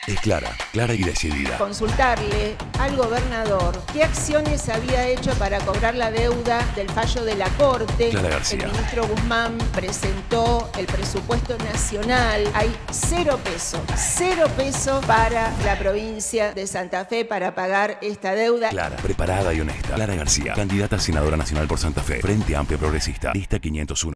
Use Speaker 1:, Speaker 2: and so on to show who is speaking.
Speaker 1: Es clara, clara y decidida.
Speaker 2: Consultarle al gobernador qué acciones había hecho para cobrar la deuda del fallo de la Corte.
Speaker 1: Clara García.
Speaker 2: El ministro Guzmán presentó el presupuesto nacional. Hay 0 pesos para la provincia de Santa Fe para pagar esta deuda.
Speaker 1: Clara, preparada y honesta. Clara García, candidata a senadora nacional por Santa Fe. Frente Amplio Progresista. Lista 501.